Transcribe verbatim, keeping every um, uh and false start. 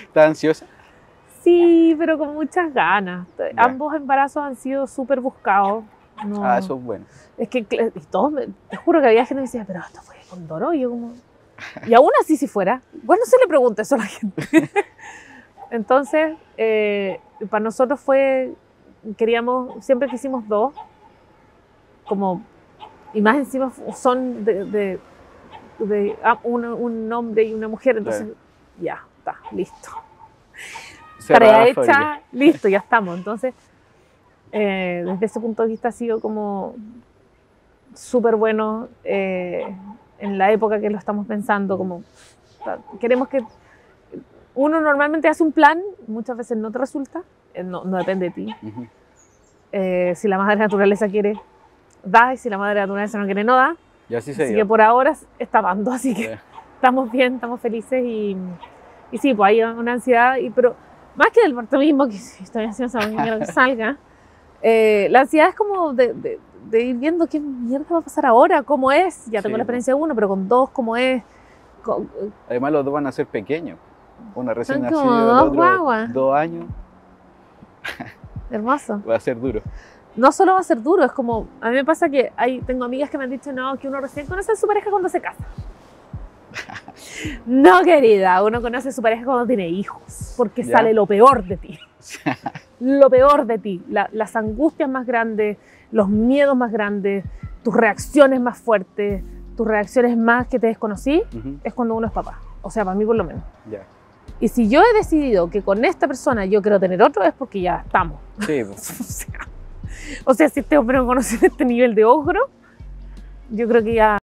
¿Estás ansiosa? Sí, pero con muchas ganas. Ya. Ambos embarazos han sido súper buscados. No, Ah, eso es bueno. es que y todos me, te juro que había gente que me decía, pero esto fue con Doro. Y yo como... Y aún así si fuera. Bueno, no se le pregunta eso a la gente. Entonces, eh, para nosotros fue... Queríamos, siempre quisimos dos. Como... Y más encima son de... de, de ah, un, un hombre y una mujer. Entonces, Claro. ya, está, listo. Cerrada Tarea la hecha, fábrica. listo, ya estamos. Entonces, eh, desde ese punto de vista ha sido como súper bueno eh, en la época que lo estamos pensando. Como, queremos que uno normalmente hace un plan, muchas veces no te resulta, eh, no, no depende de ti. Ujú. Eh, si la madre naturaleza quiere, da, y si la madre naturaleza no quiere, no da. Y así se Así dio. que por ahora está dando, así que Sí. estamos bien, estamos felices y, y sí, pues hay una ansiedad, y, pero más que del parto mismo, que sí, estoy ansiosa, quiero que salga, eh, la ansiedad es como de, de, de ir viendo qué mierda va a pasar ahora, cómo es, ya tengo Sí, la experiencia de uno, pero con dos, cómo es. Con, Además los dos van a ser pequeños. Una recién son nacido, como el dos otro guaguas, dos años. hermoso. Va a ser duro. No solo va a ser duro, es como, a mí me pasa que hay, tengo amigas que me han dicho, no, que uno recién conoce a su pareja cuando se casa. No, querida, uno conoce a su pareja cuando tiene hijos, porque Ya. sale lo peor de ti. Lo peor de ti, la, las angustias más grandes, los miedos más grandes, tus reacciones más fuertes, tus reacciones más que te desconocí, Ujú. es cuando uno es papá. O sea, para mí por lo menos. Ya. Y si yo he decidido que con esta persona yo quiero tener otro, es porque ya estamos. Sí, O sea, o sea, si este hombre no conoce este nivel de ogro, yo creo que ya